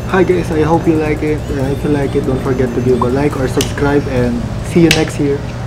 Hi guys, I hope you like it. If you like it, don't forget to give a like or subscribe, and see you next year.